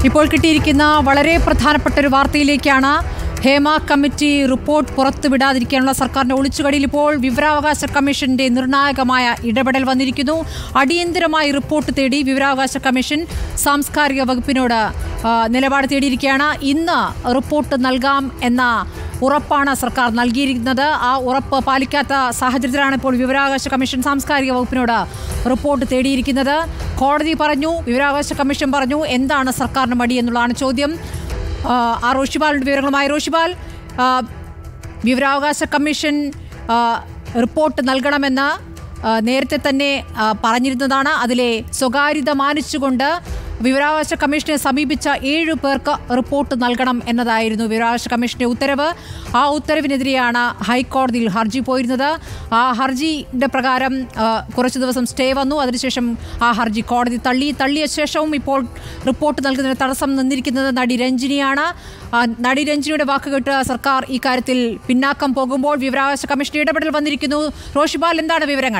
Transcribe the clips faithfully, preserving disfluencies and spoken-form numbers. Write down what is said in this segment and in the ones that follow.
ഇപ്പോൾ കിട്ടിയിരിക്കുന്ന വളരെ പ്രധാനപ്പെട്ട ഒരു വാർത്തയിലേക്കാണ്. ഹേമ കമ്മിറ്റി റിപ്പോർട്ട് പുറത്തുവിടാതിരിക്കാനുള്ള സർക്കാരിന്റെ ഒളിച്ചുകളിയിൽ ഇപ്പോൾ വിവരാവകാശ കമ്മീഷന്റെ നിർണായകമായ ഇടപെടൽ വന്നിരിക്കുന്നു. അടിയന്തരമായി റിപ്പോർട്ട് തേടി വിവരാവകാശ കമ്മീഷൻ സാംസ്കാരിക വകുപ്പിനോട് നിലപാട് തേടിയിരിക്കുകയാണ്. ഇന്ന് റിപ്പോർട്ട് നൽകാം എന്ന ഉറപ്പാണ് സർക്കാർ നൽകിയിരിക്കുന്നത്. ആ ഉറപ്പ് പാലിക്കാത്ത സാഹചര്യത്തിലാണ് ഇപ്പോൾ വിവരാവകാശ കമ്മീഷൻ സാംസ്കാരിക വകുപ്പിനോട് റിപ്പോർട്ട് തേടിയിരിക്കുന്നത്. കോടതി പറഞ്ഞു, വിവരാവകാശ കമ്മീഷൻ പറഞ്ഞു. എന്താണ് സർക്കാരിന് മടി എന്നുള്ളതാണ് ചോദ്യം. ആ റോഷിപാലിന്റെ വിവരങ്ങളുമായി റോഷിപാൽ, വിവരാവകാശ കമ്മീഷൻ റിപ്പോർട്ട് നൽകണമെന്ന് നേരത്തെ തന്നെ പറഞ്ഞിരുന്നതാണ്. അതിലെ സ്വകാര്യത മാനിച്ചുകൊണ്ട് വിവരാവകാശ കമ്മീഷനെ സമീപിച്ച ഏഴു പേർക്ക് റിപ്പോർട്ട് നൽകണം എന്നതായിരുന്നു വിവരാവകാശ കമ്മീഷന്റെ ഉത്തരവ്. ആ ഉത്തരവിനെതിരെയാണ് ഹൈക്കോടതിയിൽ ഹർജി പോയിരുന്നത്. ആ ഹർജിയുടെ പ്രകാരം കുറച്ചു ദിവസം സ്റ്റേ വന്നു. അതിനുശേഷം ആ ഹർജി കോടതി തള്ളി. തള്ളിയ ശേഷവും ഇപ്പോൾ റിപ്പോർട്ട് നൽകുന്നതിന് തടസ്സം നിന്നിരിക്കുന്നത് നടി രഞ്ജിനിയാണ്. നടി രഞ്ജിനിയുടെ വാക്കുകേട്ട് സർക്കാർ ഇക്കാര്യത്തിൽ പിന്നാക്കം പോകുമ്പോൾ വിവരാവകാശ കമ്മീഷന്റെ ഇടപെടൽ വന്നിരിക്കുന്നു. റോഷിപാൽ, എന്താണ് വിവരങ്ങൾ?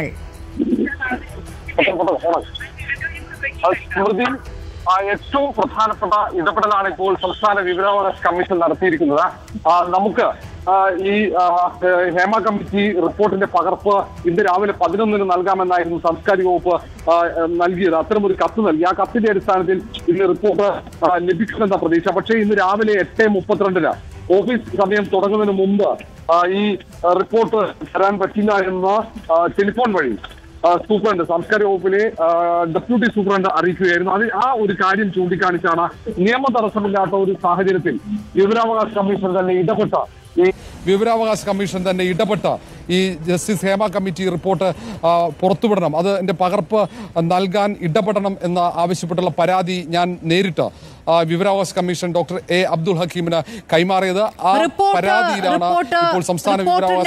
ഏറ്റവും പ്രധാനപ്പെട്ട ഇടപെടലാണ് ഇപ്പോൾ സംസ്ഥാന വിവരാവകാശ കമ്മീഷൻ നടത്തിയിരിക്കുന്നത്. നമുക്ക് ഈ ഹേമ കമ്മിറ്റി റിപ്പോർട്ടിന്റെ പകർപ്പ് ഇന്ന് രാവിലെ പതിനൊന്നിന് നൽകാമെന്നായിരുന്നു സാംസ്കാരിക വകുപ്പ് നൽകിയത്. അത്തരമൊരു കത്ത് നൽകി. ആ കത്തിന്റെ അടിസ്ഥാനത്തിൽ ഇന്ന് റിപ്പോർട്ട് ലഭിക്കുമെന്ന പ്രതീക്ഷ. പക്ഷേ ഇന്ന് രാവിലെ എട്ട് മുപ്പത്തിരണ്ടിന് ഓഫീസ് സമയം തുടങ്ങുന്നതിന് മുമ്പ് ഈ റിപ്പോർട്ട് തരാൻ പറ്റില്ല എന്ന് ടെലിഫോൺ വഴി സൂപ്രണ്ട് സാംസ്കാരിക വകുപ്പിലെ ഡെപ്യൂട്ടി സൂപ്രണ്ട് അറിയിക്കുകയായിരുന്നു. അത് ആ ഒരു കാര്യം ചൂണ്ടിക്കാണിച്ചാണ് നിയമ തടസ്സമില്ലാത്ത ഒരു സാഹചര്യത്തിൽ വിവരാവകാശ കമ്മീഷൻ തന്നെ ഇടപെട്ട വിവരാവകാശ കമ്മീഷൻ തന്നെ ഇടപെട്ട ഈ ജസ്റ്റിസ് ഹേമ കമ്മിറ്റി റിപ്പോർട്ട് പുറത്തുവിടണം, അത് എൻ്റെ പകർപ്പ് നൽകാൻ ഇടപെടണം എന്ന് ആവശ്യപ്പെട്ടുള്ള പരാതി ഞാൻ നേരിട്ട് വിവരാവകാശ കമ്മീഷൻ ഡോക്ടർ എ അബ്ദുൽ ഹക്കീമിന് കൈമാറിയത്. ആ പരാതിയിലാണ് ഇപ്പോൾ സംസ്ഥാന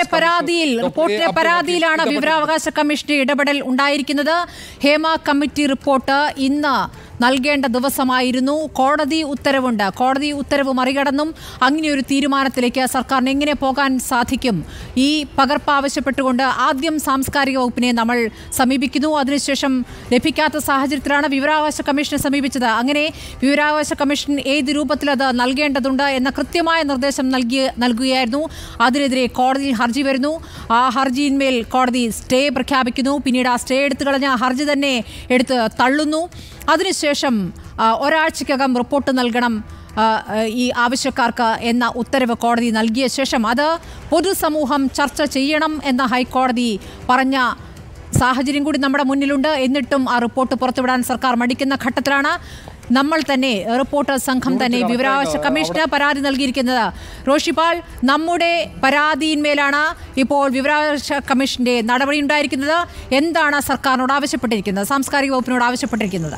പരാതിയിലാണ് വിവരാവകാശ കമ്മീഷന്റെ ഇടപെടൽ ഉണ്ടായിരിക്കുന്നത്. ഹേമ കമ്മിറ്റി റിപ്പോർട്ട് ഇന്ന് നൽകേണ്ട ദിവസമായിരുന്നു. കോടതി ഉത്തരവുണ്ട്. കോടതി ഉത്തരവ് മറികടന്നും അങ്ങനെയൊരു തീരുമാനത്തിലേക്ക് സർക്കാരിന് എങ്ങനെ പോകാൻ സാധിക്കും? ഈ പകർപ്പ് ആവശ്യപ്പെട്ടുകൊണ്ട് ആദ്യം സാംസ്കാരിക വകുപ്പിനെ നമ്മൾ സമീപിക്കുന്നു. അതിനുശേഷം ലഭിക്കാത്ത സാഹചര്യത്തിലാണ് വിവരാവകാശ കമ്മീഷനെ സമീപിച്ചത്. അങ്ങനെ വിവരാവകാശ കമ്മീഷൻ ഏത് രൂപത്തിൽ അത് നൽകേണ്ടതുണ്ട് എന്ന കൃത്യമായ നിർദ്ദേശം നൽകി നൽകുകയായിരുന്നു. അതിനെതിരെ കോടതിയിൽ ഹർജി വരുന്നു. ആ ഹർജിയിന്മേൽ കോടതി സ്റ്റേ പ്രഖ്യാപിക്കുന്നു. പിന്നീട് ആ സ്റ്റേ എടുത്തു കളഞ്ഞ ഹർജി തന്നെ എടുത്ത് തള്ളുന്നു. അതിനുശേഷം ഒരാഴ്ചക്കകം റിപ്പോർട്ട് നൽകണം ഈ ആവശ്യക്കാർക്ക് എന്ന ഉത്തരവ് കോടതി നൽകിയ ശേഷം അത് പൊതുസമൂഹം ചർച്ച ചെയ്യണം എന്ന ഹൈക്കോടതി പറഞ്ഞ സാഹചര്യം കൂടി നമ്മുടെ മുന്നിലുണ്ട്. എന്നിട്ടും ആ റിപ്പോർട്ട് പുറത്തുവിടാൻ സർക്കാർ മടിക്കുന്ന ഘട്ടത്തിലാണ് നമ്മൾ തന്നെ റിപ്പോർട്ടർ സംഘം തന്നെ വിവരാവകാശ കമ്മീഷന് പരാതി നൽകിയിരിക്കുന്നത്. റോഷിപാൽ, നമ്മുടെ പരാതിയിന്മേലാണ് ഇപ്പോൾ വിവരാവകാശ കമ്മീഷന്റെ നടപടി ഉണ്ടായിരിക്കുന്നത്. എന്താണ് സർക്കാരിനോട് ആവശ്യപ്പെട്ടിരിക്കുന്നത്, സാംസ്കാരിക വകുപ്പിനോട് ആവശ്യപ്പെട്ടിരിക്കുന്നത്?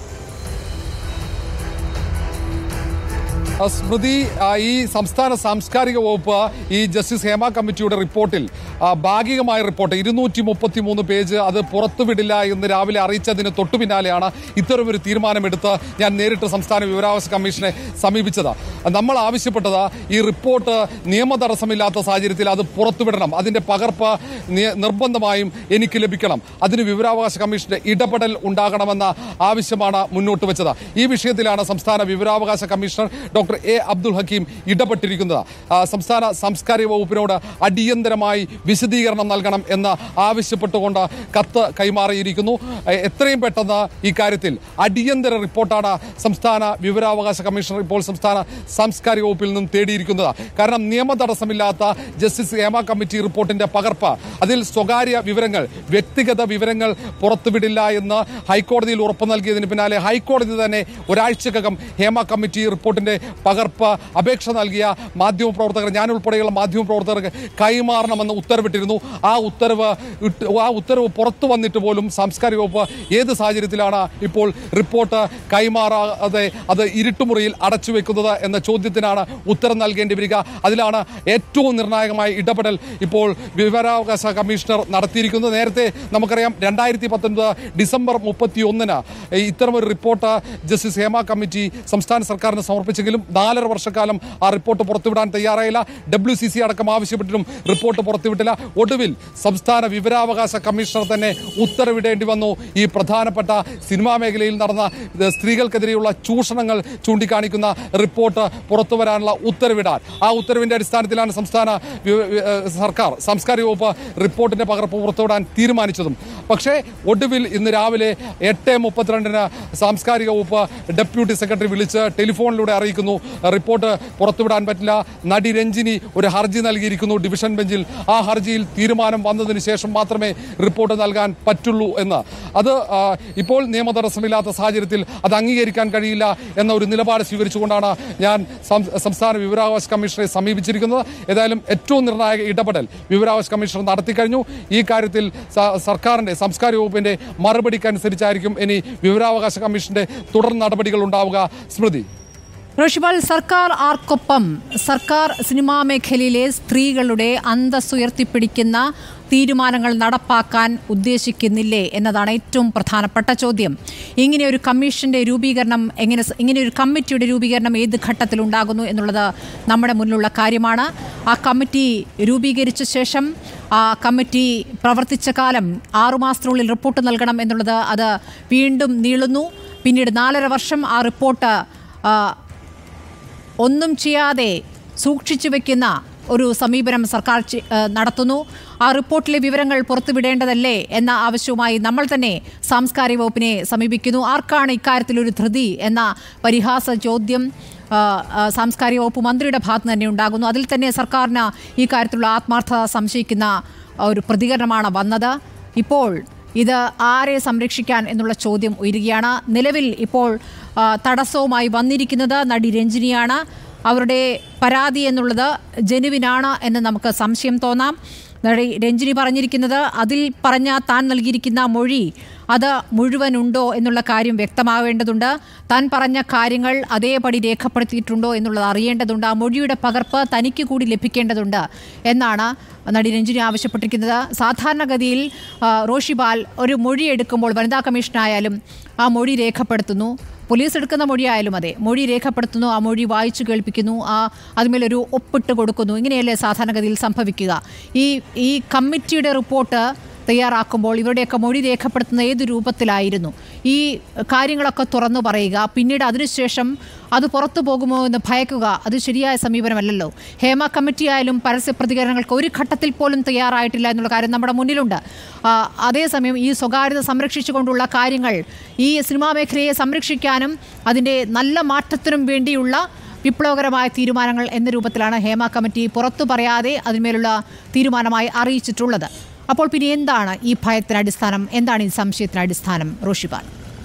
സ്മൃതി, ഈ സംസ്ഥാന സാംസ്കാരിക വകുപ്പ് ഈ ജസ്റ്റിസ് ഹേമ കമ്മിറ്റിയുടെ റിപ്പോർട്ടിൽ ഭാഗികമായ റിപ്പോർട്ട് ഇരുന്നൂറ്റി മുപ്പത്തി മൂന്ന് പേജ് അത് പുറത്തുവിടില്ല എന്ന് രാവിലെ അറിയിച്ചതിന് തൊട്ടു പിന്നാലെയാണ് ഇത്തരമൊരു തീരുമാനമെടുത്ത് ഞാൻ നേരിട്ട് സംസ്ഥാന വിവരാവകാശ കമ്മീഷനെ സമീപിച്ചത്. നമ്മൾ ആവശ്യപ്പെട്ടത് ഈ റിപ്പോർട്ട് നിയമ തടസ്സമില്ലാത്ത സാഹചര്യത്തിൽ അത് പുറത്തുവിടണം, അതിന്റെ പകർപ്പ് നിർബന്ധമായും എനിക്ക് ലഭിക്കണം, അതിന് വിവരാവകാശ കമ്മീഷന്റെ ഇടപെടൽ ഉണ്ടാകണമെന്ന ആവശ്യമാണ് മുന്നോട്ട് വെച്ചത്. ഈ വിഷയത്തിലാണ് സംസ്ഥാന വിവരാവകാശ commissioner doctor A Abdul Hakeem ഇടപെട്ടിരിക്കുന്നത്. സംസ്ഥാന സാംസ്കാരിക വകുപ്പിനോട് അടിയന്തരമായി വിശദീകരണം നൽകണം എന്ന് ആവശ്യപ്പെട്ടുകൊണ്ട് കത്ത് കൈമാറിയിരിക്കുന്നു. എത്രയും പെട്ടെന്ന് ഈ കാര്യത്തിൽ അടിയന്തര റിപ്പോർട്ടാണ് സംസ്ഥാന വിവരാവകാശ കമ്മീഷണർ ഇപ്പോൾ സംസ്ഥാന സാംസ്കാരിക വകുപ്പിൽ നിന്നും തേടിയിരിക്കുന്നത്. കാരണം നിയമ തടസ്സമില്ലാത്ത ജസ്റ്റിസ് ഹേമ കമ്മിറ്റി റിപ്പോർട്ടിന്റെ പകർപ്പ്, അതിൽ സ്വകാര്യ വിവരങ്ങൾ, വ്യക്തിഗത വിവരങ്ങൾ പുറത്തുവിടില്ല എന്ന് ഹൈക്കോടതിയിൽ ഉറപ്പ് നൽകിയതിന് പിന്നാലെ ഹൈക്കോടതി തന്നെ ഒരാഴ്ചക്കകം ഹേമ കമ്മിറ്റി റിപ്പോർട്ടിന്റെ പകർപ്പ് അപേക്ഷ നൽകിയ മാധ്യമപ്രവർത്തകർ, ഞാനുൾപ്പെടെയുള്ള മാധ്യമപ്രവർത്തകർക്ക് കൈമാറണമെന്ന് ഉത്തരവിട്ടിരുന്നു. ആ ഉത്തരവ് ആ ഉത്തരവ് പുറത്തു വന്നിട്ട് പോലും സാംസ്കാരിക വകുപ്പ് ഏത് സാഹചര്യത്തിലാണ് ഇപ്പോൾ റിപ്പോർട്ട് കൈമാറാതെ അത് ഇരുട്ടുമുറിയിൽ അടച്ചുവെക്കുന്നത് എന്ന ചോദ്യത്തിനാണ് ഉത്തരം നൽകേണ്ടി വരിക. അതിലാണ് ഏറ്റവും നിർണായകമായ ഇടപെടൽ ഇപ്പോൾ വിവരാവകാശ കമ്മീഷണർ നടത്തിയിരിക്കുന്നത്. നേരത്തെ നമുക്കറിയാം രണ്ടായിരത്തി പത്തൊൻപത് ഡിസംബർ മുപ്പത്തി ഒന്നിന് ഇത്തരമൊരു റിപ്പോർട്ട് ജസ്റ്റിസ് ഹേമ കമ്മിറ്റി സംസ്ഥാന സർക്കാരിന് സമർപ്പിച്ചെങ്കിലും നാലര വർഷക്കാലം ആ റിപ്പോർട്ട് പുറത്തുവിടാൻ തയ്യാറായില്ല. ഡബ്ല്യു സി സി അടക്കം ആവശ്യപ്പെട്ടിട്ടും റിപ്പോർട്ട് പുറത്തുവിട്ടില്ല. ഒടുവിൽ സംസ്ഥാന വിവരാവകാശ കമ്മീഷണർ തന്നെ ഉത്തരവിടേണ്ടി വന്നു. ഈ പ്രധാനപ്പെട്ട സിനിമാ മേഖലയിൽ നടന്ന സ്ത്രീകൾക്കെതിരെയുള്ള ചൂഷണങ്ങൾ ചൂണ്ടിക്കാണിക്കുന്ന റിപ്പോർട്ട് പുറത്തു വരാനുള്ള ഉത്തരവിടാൻ. ആ ഉത്തരവിന്റെ അടിസ്ഥാനത്തിലാണ് സംസ്ഥാന സർക്കാർ സാംസ്കാരിക വകുപ്പ് റിപ്പോർട്ടിന്റെ പകർപ്പ് പുറത്തുവിടാൻ തീരുമാനിച്ചതും. പക്ഷേ ഒടുവിൽ ഇന്ന് രാവിലെ എട്ട് മുപ്പത്തിരണ്ടിന് സാംസ്കാരിക വകുപ്പ് ഡെപ്യൂട്ടി സെക്രട്ടറി വിളിച്ച് ടെലിഫോണിലൂടെ അറിയിക്കുന്നു റിപ്പോർട്ട് പുറത്തുവിടാൻ പറ്റില്ല. നടി രഞ്ജിനി ഒരു ഹർജി നൽകിയിരിക്കുന്നു ഡിവിഷൻ ബെഞ്ചിൽ. ആ ഹർജിയിൽ തീരുമാനം വന്നതിന് ശേഷം മാത്രമേ റിപ്പോർട്ട് നൽകാൻ പറ്റുള്ളൂ എന്ന്. അത് ഇപ്പോൾ നിയമ തടസ്സമില്ലാത്ത സാഹചര്യത്തിൽ അത് അംഗീകരിക്കാൻ കഴിയില്ല എന്ന ഒരു നിലപാട് സ്വീകരിച്ചുകൊണ്ടാണ് ഞാൻ സംസ്ഥാന വിവരാവകാശ കമ്മീഷനെ സമീപിച്ചിരിക്കുന്നത്. ഏതായാലും ഏറ്റവും നിർണായക ഇടപെടൽ വിവരാവകാശ കമ്മീഷണർ നടത്തിക്കഴിഞ്ഞു. ഈ കാര്യത്തിൽ സർക്കാരിന്റെ സാംസ്കാരിക വകുപ്പിന്റെ മറുപടിക്കനുസരിച്ചായിരിക്കും ഇനി വിവരാവകാശ കമ്മീഷന്റെ തുടർ നടപടികൾ ഉണ്ടാവുക. സ്മൃതി. റോഷിപാൽ, സർക്കാർ ആർക്കൊപ്പം? സർക്കാർ സിനിമാ മേഖലയിലെ സ്ത്രീകളുടെ അന്തസ്സ് ഉയർത്തിപ്പിടിക്കുന്ന തീരുമാനങ്ങൾ നടപ്പാക്കാൻ ഉദ്ദേശിക്കുന്നില്ലേ എന്നതാണ് ഏറ്റവും പ്രധാനപ്പെട്ട ചോദ്യം. ഇങ്ങനെയൊരു കമ്മീഷന്റെ രൂപീകരണം എങ്ങനെ ഇങ്ങനെയൊരു കമ്മിറ്റിയുടെ രൂപീകരണം ഏത് ഘട്ടത്തിലുണ്ടാകുന്നു എന്നുള്ളത് നമ്മുടെ മുന്നിലുള്ള കാര്യമാണ്. ആ കമ്മിറ്റി രൂപീകരിച്ച ശേഷം ആ കമ്മിറ്റി പ്രവർത്തിച്ച കാലം ആറുമാസത്തിനുള്ളിൽ റിപ്പോർട്ട് നൽകണം എന്നുള്ളത് അത് വീണ്ടും നീളുന്നു. പിന്നീട് നാലര വർഷം ആ റിപ്പോർട്ട് ഒന്നും ചെയ്യാതെ സൂക്ഷിച്ചു വയ്ക്കുന്ന ഒരു സമീപനം സർക്കാർ നടത്തുന്നു. ആ റിപ്പോർട്ടിലെ വിവരങ്ങൾ പുറത്തുവിടേണ്ടതല്ലേ എന്ന ആവശ്യവുമായി നമ്മൾ തന്നെ സാംസ്കാരിക വകുപ്പിനെ സമീപിക്കുന്നു. ആർക്കാണ് ഇക്കാര്യത്തിൽ ഒരു ധൃതി എന്ന പരിഹാസ ചോദ്യം സാംസ്കാരിക വകുപ്പ് മന്ത്രിയുടെ ഭാഗത്ത് തന്നെ ഉണ്ടാകുന്നു. അതിൽ തന്നെ സർക്കാരിന് ഈ കാര്യത്തിലുള്ള ആത്മാർത്ഥത സംശയിക്കുന്ന ഒരു പ്രതികരണമാണ് വന്നത്. ഇപ്പോൾ ഇത് ആരെ സംരക്ഷിക്കാൻ എന്നുള്ള ചോദ്യം ഉയരുകയാണ്. നിലവിൽ ഇപ്പോൾ തടസ്സവുമായി വന്നിരിക്കുന്നത് നടി രഞ്ജിനിയാണ്. അവരുടെ പരാതി എന്നുള്ളത് ജനുവിനാണ് എന്ന് നമുക്ക് സംശയം തോന്നാം. നടി രഞ്ജിനി പറഞ്ഞിരിക്കുന്നത് അതിൽ പറഞ്ഞ താൻ നൽകിയിരിക്കുന്ന മൊഴി അത് മുഴുവനുണ്ടോ എന്നുള്ള കാര്യം വ്യക്തമാവേണ്ടതുണ്ട്. താൻ പറഞ്ഞ കാര്യങ്ങൾ അതേപടി രേഖപ്പെടുത്തിയിട്ടുണ്ടോ എന്നുള്ളത് അറിയേണ്ടതുണ്ട്. ആ മൊഴിയുടെ പകർപ്പ് തനിക്ക് കൂടി ലഭിക്കേണ്ടതുണ്ട് എന്നാണ് നടി രഞ്ജിനി ആവശ്യപ്പെട്ടിരിക്കുന്നത്. സാധാരണഗതിയിൽ റോഷിപാൽ ഒരു മൊഴി എടുക്കുമ്പോൾ വനിതാ കമ്മീഷനായാലും ആ മൊഴി രേഖപ്പെടുത്തുന്നു. പോലീസ് എടുക്കുന്ന മൊഴിയായാലും അതെ, മൊഴി രേഖപ്പെടുത്തുന്നു, ആ മൊഴി വായിച്ചു കേൾപ്പിക്കുന്നു, ആ അതിന്മേലൊരു ഒപ്പിട്ട് കൊടുക്കുന്നു. ഇങ്ങനെയല്ലേ സാധാരണഗതിയിൽ സംഭവിക്കുക. ഈ ഈ കമ്മിറ്റിയുടെ റിപ്പോർട്ട് തയ്യാറാക്കുമ്പോൾ ഇവരുടെയൊക്കെ മൊഴി രേഖപ്പെടുത്തുന്ന ഏത് രൂപത്തിലായിരുന്നു? ഈ കാര്യങ്ങളൊക്കെ തുറന്നു പറയുക, പിന്നീട് അതിനുശേഷം അത് പുറത്തു പോകുമോ എന്ന് ഭയക്കുക, അത് ശരിയായ സമീപനമല്ലല്ലോ. ഹേമ കമ്മിറ്റി ആയാലും പരസ്യ പ്രതികരണങ്ങൾക്ക് ഒരു ഘട്ടത്തിൽ പോലും തയ്യാറായിട്ടില്ല എന്നുള്ള കാര്യം നമ്മുടെ മുന്നിലുണ്ട്. അതേസമയം ഈ സ്വകാര്യത സംരക്ഷിച്ചുകൊണ്ടുള്ള കാര്യങ്ങൾ ഈ സിനിമാ മേഖലയെ സംരക്ഷിക്കാനും അതിൻ്റെ നല്ല മാറ്റത്തിനും വേണ്ടിയുള്ള വിപ്ലവകരമായ തീരുമാനങ്ങൾ എന്ന രൂപത്തിലാണ് ഹേമ കമ്മിറ്റി പുറത്തു പറയാതെ അതിന്മേലുള്ള തീരുമാനമായി അറിയിച്ചിട്ടുള്ളത്. അപ്പോൾ പിന്നെ എന്താണ് ഈ ഭയത്തിന് അടിസ്ഥാനം? എന്താണ് ഈ സംശയത്തിന് അടിസ്ഥാനം? റോഷിപാൽ.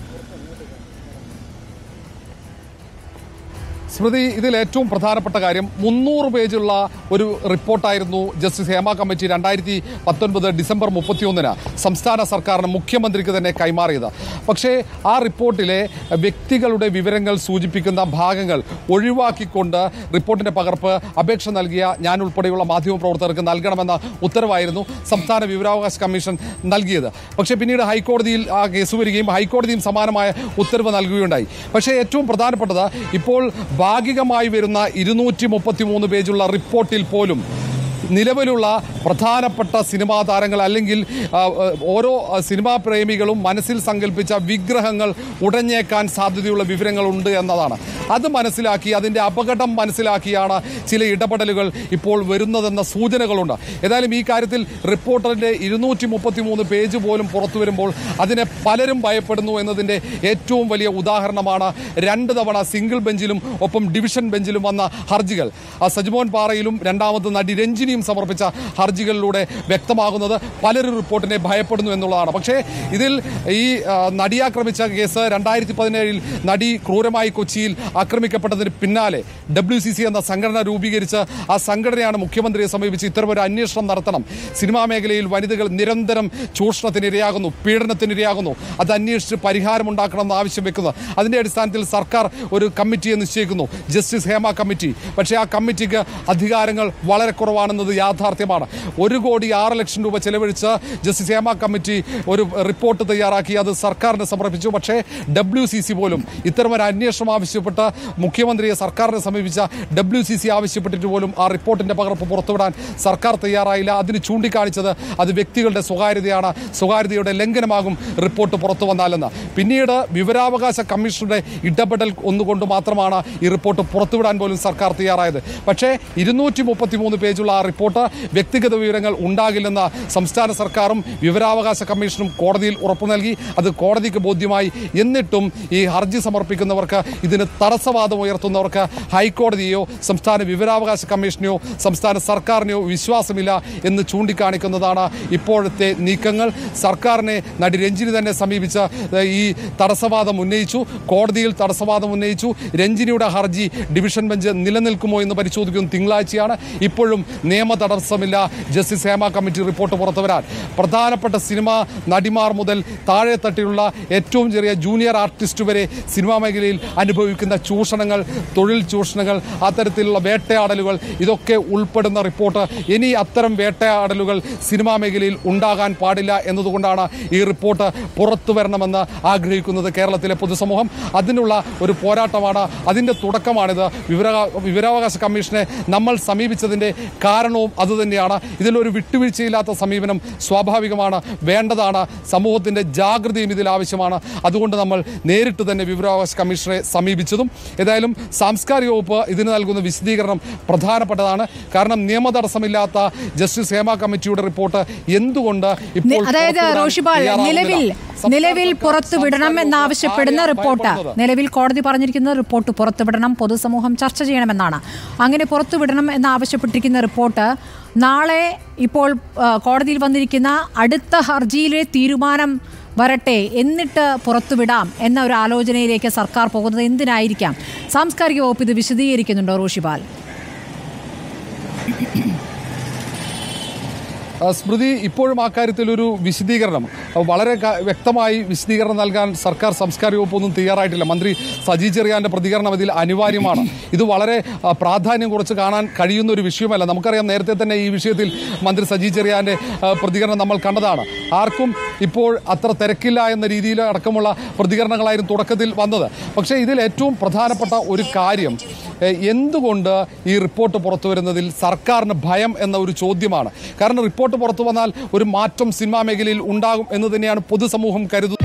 സ്മൃതി, ഇതിൽ ഏറ്റവും പ്രധാനപ്പെട്ട കാര്യം മുന്നൂറ് പേജുള്ള ഒരു റിപ്പോർട്ടായിരുന്നു ജസ്റ്റിസ് ഹേമ കമ്മിറ്റി രണ്ടായിരത്തി പത്തൊൻപത് ഡിസംബർ മുപ്പത്തിയൊന്നിന് സംസ്ഥാന സർക്കാരിന് മുഖ്യമന്ത്രിക്ക് തന്നെ കൈമാറിയത്. പക്ഷേ ആ റിപ്പോർട്ടിലെ വ്യക്തികളുടെ വിവരങ്ങൾ സൂചിപ്പിക്കുന്ന ഭാഗങ്ങൾ ഒഴിവാക്കിക്കൊണ്ട് റിപ്പോർട്ടിന്റെ പകർപ്പ് അപേക്ഷ നൽകിയ ഞാൻ ഉൾപ്പെടെയുള്ള മാധ്യമപ്രവർത്തകർക്ക് നൽകണമെന്ന ഉത്തരവായിരുന്നു സംസ്ഥാന വിവരാവകാശ കമ്മീഷൻ നൽകിയത്. പക്ഷേ പിന്നീട് ഹൈക്കോടതിയിൽ ആ കേസ് വരികയും ഹൈക്കോടതിയും സമാനമായ ഉത്തരവ് നൽകുകയുണ്ടായി. പക്ഷേ ഏറ്റവും പ്രധാനപ്പെട്ടത് ഇപ്പോൾ ഭാഗികമായി വരുന്ന ഇരുന്നൂറ്റി മുപ്പത്തി മൂന്ന് പേജുള്ള റിപ്പോർട്ടിൽ പോലും നിലവിലുള്ള പ്രധാനപ്പെട്ട സിനിമാ താരങ്ങൾ അല്ലെങ്കിൽ ഓരോ സിനിമാ പ്രേമികളും മനസ്സിൽ സങ്കല്പിച്ച വിഗ്രഹങ്ങൾ ഉടഞ്ഞേക്കാൻ സാധ്യതയുള്ള വിവരങ്ങളുണ്ട് എന്നതാണ്. അത് മനസ്സിലാക്കി അതിൻ്റെ അപകടം മനസ്സിലാക്കിയാണ് ചില ഇടപെടലുകൾ ഇപ്പോൾ വരുന്നതെന്ന സൂചനകളുണ്ട്. ഏതായാലും ഈ കാര്യത്തിൽ റിപ്പോർട്ടറിൻ്റെ ഇരുന്നൂറ്റി മുപ്പത്തി മൂന്ന് പേജ് പോലും പുറത്തു വരുമ്പോൾ അതിനെ പലരും ഭയപ്പെടുന്നു എന്നതിൻ്റെ ഏറ്റവും വലിയ ഉദാഹരണമാണ് രണ്ട് തവണ സിംഗിൾ ബെഞ്ചിലും ഒപ്പം ഡിവിഷൻ ബെഞ്ചിലും വന്ന ഹർജികൾ. സജിമോൻ പാറയിലും രണ്ടാമത് നടി രഞ്ജിനി സമർപ്പിച്ച ഹർജികളിലൂടെ വ്യക്തമാകുന്നത് പലരും റിപ്പോർട്ടിനെ ഭയപ്പെടുന്നു എന്നുള്ളതാണ്. പക്ഷേ ഇതിൽ ഈ നടിയാക്രമിച്ച കേസ് രണ്ടായിരത്തി പതിനേഴിൽ നടി ക്രൂരമായി കൊച്ചിയിൽ ആക്രമിക്കപ്പെട്ടതിന് പിന്നാലെ ഡബ്ല്യു സി സി എന്ന സംഘടന രൂപീകരിച്ച് ആ സംഘടനയാണ് മുഖ്യമന്ത്രിയെ സമീപിച്ച് ഇത്തരമൊരു അന്വേഷണം നടത്തണം, സിനിമാ മേഖലയിൽ വനിതകൾ നിരന്തരം ചൂഷണത്തിനിരയാകുന്നു, പീഡനത്തിനിരയാകുന്നു, അത് അന്വേഷിച്ച് പരിഹാരമുണ്ടാക്കണമെന്ന് ആവശ്യം വെക്കുന്നത്. അതിന്റെ അടിസ്ഥാനത്തിൽ സർക്കാർ ഒരു കമ്മിറ്റിയെ നിശ്ചയിക്കുന്നു, ജസ്റ്റിസ് ഹേമ കമ്മിറ്റി. പക്ഷേ ആ കമ്മിറ്റിക്ക് അധികാരങ്ങൾ വളരെ കുറവാണ്. കാണുന്നത് യാഥാർത്ഥ്യമാണ്. ഒരു കോടി ആറ് ലക്ഷം രൂപ ചെലവഴിച്ച് ജസ്റ്റിസ് ഹേമ കമ്മിറ്റി ഒരു റിപ്പോർട്ട് തയ്യാറാക്കി അത് സർക്കാരിന് സമർപ്പിച്ചു. പക്ഷേ ഡബ്ല്യു സി സി പോലും ഇത്തരമൊരു അന്വേഷണം ആവശ്യപ്പെട്ട് മുഖ്യമന്ത്രിയെ സർക്കാരിനെ സമീപിച്ച ഡബ്ല്യു സി സി ആവശ്യപ്പെട്ടിട്ട് പോലും ആ റിപ്പോർട്ടിന്റെ പകർപ്പ് പുറത്തുവിടാൻ സർക്കാർ തയ്യാറായില്ല. അതിന് ചൂണ്ടിക്കാണിച്ചത് അത് വ്യക്തികളുടെ സ്വകാര്യതയാണ്, സ്വകാര്യതയുടെ ലംഘനമാകും റിപ്പോർട്ട് പുറത്തു വന്നാലെന്ന്. പിന്നീട് വിവരാവകാശ കമ്മീഷനുടെ ഇടപെടൽ ഒന്നുകൊണ്ട് മാത്രമാണ് ഈ റിപ്പോർട്ട് പുറത്തുവിടാൻ പോലും സർക്കാർ തയ്യാറായത്. പക്ഷേ ഇരുന്നൂറ്റി മുപ്പത്തി മൂന്ന് പേജുള്ള ആ റിപ്പോർട്ട് വ്യക്തിഗത വിവരങ്ങൾ ഉണ്ടാകില്ലെന്ന് സംസ്ഥാന സർക്കാരും വിവരാവകാശ കമ്മീഷനും കോടതിയിൽ ഉറപ്പു നൽകി. അത് കോടതിക്ക് ബോധ്യമായി. എന്നിട്ടും ഈ ഹർജി സമർപ്പിക്കുന്നവർക്ക്, ഇതിന് തടസ്സവാദം ഉയർത്തുന്നവർക്ക് ഹൈക്കോടതിയെയോ സംസ്ഥാന വിവരാവകാശ കമ്മീഷനെയോ സംസ്ഥാന സർക്കാരിനെയോ വിശ്വാസമില്ല എന്ന് ചൂണ്ടിക്കാണിക്കുന്നതാണ് ഇപ്പോഴത്തെ നീക്കങ്ങൾ. സർക്കാരിനെ നടി രഞ്ജിനി തന്നെ സമീപിച്ച് ഈ തടസ്സവാദം ഉന്നയിച്ചു, കോടതിയിൽ തടസ്സവാദം ഉന്നയിച്ചു. രഞ്ജിനിയുടെ ഹർജി ഡിവിഷൻ ബെഞ്ച് നിലനിൽക്കുമോ എന്ന് പരിശോധിക്കുന്ന തിങ്കളാഴ്ചയാണ്. ഇപ്പോഴും നിയമ തടസ്സമില്ല ജസ്റ്റിസ് ഹേമ കമ്മിറ്റി റിപ്പോർട്ട് പുറത്തുവരാൻ. പ്രധാനപ്പെട്ട സിനിമാ നടിമാർ മുതൽ താഴെ തട്ടിലുള്ള ഏറ്റവും ചെറിയ ജൂനിയർ ആർട്ടിസ്റ്റ് വരെ സിനിമാ മേഖലയിൽ അനുഭവിക്കുന്ന ചൂഷണങ്ങൾ, തൊഴിൽ ചൂഷണങ്ങൾ, അത്തരത്തിലുള്ള വേട്ടയാടലുകൾ, ഇതൊക്കെ ഉൾപ്പെടുന്ന റിപ്പോർട്ട്. ഇനി അത്തരം വേട്ടയാടലുകൾ സിനിമാ മേഖലയിൽ ഉണ്ടാകാൻ പാടില്ല എന്നതുകൊണ്ടാണ് ഈ റിപ്പോർട്ട് പുറത്തു വരണമെന്ന് ആഗ്രഹിക്കുന്നത് കേരളത്തിലെ പൊതുസമൂഹം. അതിനുള്ള ഒരു പോരാട്ടമാണ്, അതിൻ്റെ തുടക്കമാണിത്. വിവര വിവരാവകാശ കമ്മീഷനെ നമ്മൾ സമീപിച്ചതിൻ്റെ കാരണവും അതുതന്നെയാണ്. ഇതിലൊരു വിട്ടുവീഴ്ചയില്ലാത്ത സമീപനം സ്വാഭാവികമാണ്, വേണ്ടതാണ്. സമൂഹത്തിൻ്റെ ജാഗ്രതയും ഇതിൽ ആവശ്യമാണ്. അതുകൊണ്ട് നമ്മൾ നേരിട്ട് തന്നെ വിവരാവകാശ കമ്മീഷനെ സമീപിച്ചതും. ഏതായാലും സാംസ്കാരിക വകുപ്പ് ഇതിന് നൽകുന്ന വിശദീകരണം പ്രധാനപ്പെട്ടതാണ്. കാരണം നിയമ തടസ്സമില്ലാത്ത ജസ്റ്റിസ് ഹേമ കമ്മിറ്റിയുടെ റിപ്പോർട്ട് എന്തുകൊണ്ട് ഇപ്പോൾ അതായത് റോഷിപാൽ നിലവിൽ നിലവിൽ പുറത്തുവിടണം എന്നാവശ്യപ്പെടുന്ന റിപ്പോർട്ട്, നിലവിൽ കോടതി പറഞ്ഞിരിക്കുന്ന റിപ്പോർട്ട് പുറത്തുവിടണം, പൊതുസമൂഹം ചർച്ച ചെയ്യണമെന്നാണ്. അങ്ങനെ പുറത്തുവിടണം എന്നാവശ്യപ്പെട്ടിരിക്കുന്ന റിപ്പോർട്ട് നാളെ ഇപ്പോൾ കോടതിയിൽ വന്നിരിക്കുന്ന അടുത്ത ഹർജിയിലെ തീരുമാനം വരട്ടെ, എന്നിട്ട് പുറത്തുവിടാം എന്ന ഒരു ആലോചനയിലേക്ക് സർക്കാർ പോകുന്നത് എന്തിനായിരിക്കാം? സാംസ്കാരിക വകുപ്പ് ഇത് വിശദീകരിക്കുന്നുണ്ടോ റോഷിപാൽ? സ്മൃതി, ഇപ്പോഴും ആ കാര്യത്തിൽ ഒരു വിശദീകരണം, വളരെ വ്യക്തമായി വിശദീകരണം നൽകാൻ സർക്കാർ സാംസ്കാരിക വകുപ്പൊന്നും തയ്യാറായിട്ടില്ല. മന്ത്രി സജി ചെറിയാന്റെ പ്രതികരണം ഇതിൽ അനിവാര്യമാണ്. ഇത് വളരെ പ്രാധാന്യം കുറച്ച് കാണാൻ കഴിയുന്ന ഒരു വിഷയമല്ല. നമുക്കറിയാം, നേരത്തെ തന്നെ ഈ വിഷയത്തിൽ മന്ത്രി സജി ചെറിയാന്റെ പ്രതികരണം നമ്മൾ കണ്ടതാണ്. ആർക്കും ഇപ്പോൾ അത്ര തിരക്കില്ല എന്ന രീതിയിൽ അടക്കമുള്ള പ്രതികരണങ്ങളായിരുന്നു തുടക്കത്തിൽ വന്നത്. പക്ഷേ ഇതിൽ ഏറ്റവും പ്രധാനപ്പെട്ട ഒരു കാര്യം, എന്തുകൊണ്ട് ഈ റിപ്പോർട്ട് പുറത്തു വരുന്നതിൽ സർക്കാരിന് ഭയം എന്ന ഒരു ചോദ്യമാണ്. കാരണം റിപ്പോർട്ട് പുറത്തു വന്നാൽ ഒരു മാറ്റം സിനിമാ മേഖലയിൽ ഉണ്ടാകും എന്ന് തന്നെയാണ് പൊതുസമൂഹം കരുതുന്നത്.